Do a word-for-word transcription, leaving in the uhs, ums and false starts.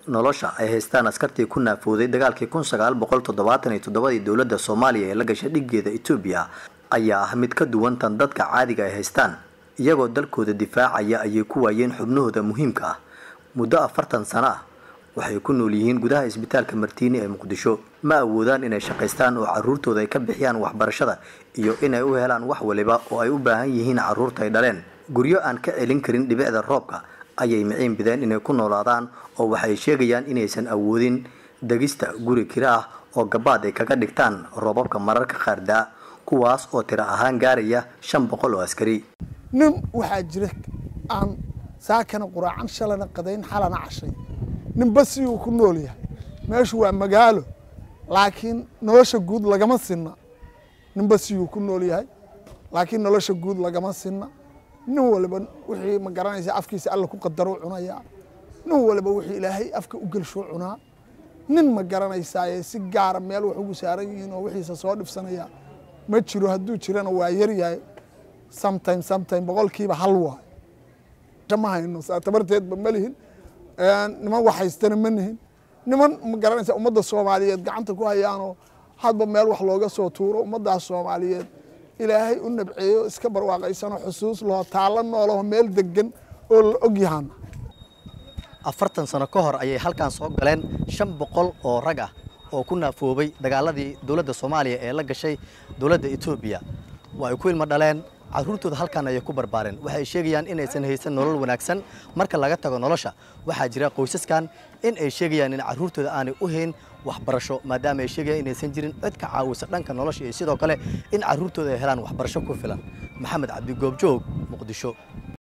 nolosha ay haystaan askartii ku naafooday dagaalkii kun sagaal boqol toddobaatan iyo toddoba ee dowladda Soomaaliya ee la gashay dhigeeda Itoobiya ayaa ah mid ka duwan tan dadka caadiga ay haystaan iyagoo dalkooda difaacaya ayay ku waayeen xubnahooda muhiimka ah muddo afartan sano ah waxay ku nool yihiin gudaha isbitaalka Martiini ee Muqdisho ma awoodaan inay shaqeystaan oo caruurtooda ay ka bixiyaan waxbarashada iyo inay u helaan wax waliba oo ay u baahan yihiin caruurta ay dhaleen guryo aan ka celin karin dhibicda roobka ayay miciin bideen inay ku noolaadaan oo waxay sheegayaan inaysan awoodin dagista guri kira ah oo gabaad ay kaga dhigtaan roobabka mararka qaarda kuwaas oo tira ahaan gaaraya shan boqol oo askari nin waxa jira aan saakana quraacan shalana qadayn xalana cashay nin bas uu ku nool yahay meeshu waa magaalo laakiin nolosha guud lagama sinna nin bas uu ku nool yahay laakiin nolosha guud lagama sinna nin walba wixii ma garanaysa afkiisa alla ku qadaro cunaya nin walba wixii ilaahay afka u galsho cunaa nin ma garanaysa si gaar meel wax ugu saaran yihiin oo wixiisa soo dhifsanaya ma jiro haduu jirana waa yar yahay sometimes sometimes boqolkiiba hal waa jamahayno tabarteed ba malihin niman waxaystana manihin niman ma garanaysa ummadda Soomaaliyeed gacanta ku hayaano hadba meel wax looga soo tuuro ummadda Soomaaliyeed ilaahay u nabciyo iska barwaaqaysan xusuus loo taalan noolo meel degan oo la og yahay afartan sano ka hor ayay halkan soo galeen shan boqol oo rag ah oo ku naafoobay dagaaladii dowladda Soomaaliya ee la gashay dowladda Itoobiya way ku ilma dhaleen caruurtooda halkan ay ku barbaareen waxay sheegayaan inaysan haysan nolol wanaagsan marka laga tago nolosha waxa jira qoysaskan in ay sheegayaan in caruurtooda aanay u hayn waxbarasho maadaama ay sheegayaan inaysan jirin cid ka caawisa dhanka nolosha iyo sidoo kale in caruurtooda ay helaan waxbarasho ku filan maxamed cabdi goobjoog muqdisho.